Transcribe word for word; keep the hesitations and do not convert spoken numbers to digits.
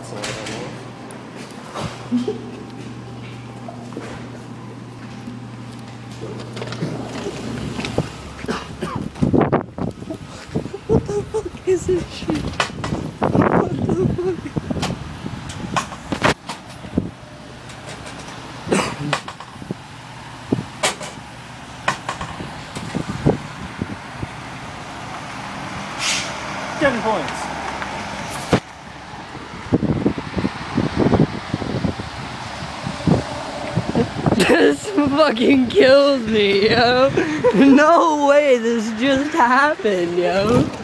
that's the light almost. What the fuck is this shit? What the fuck? Ten points. This fucking kills me, yo. No way this just happened, yo.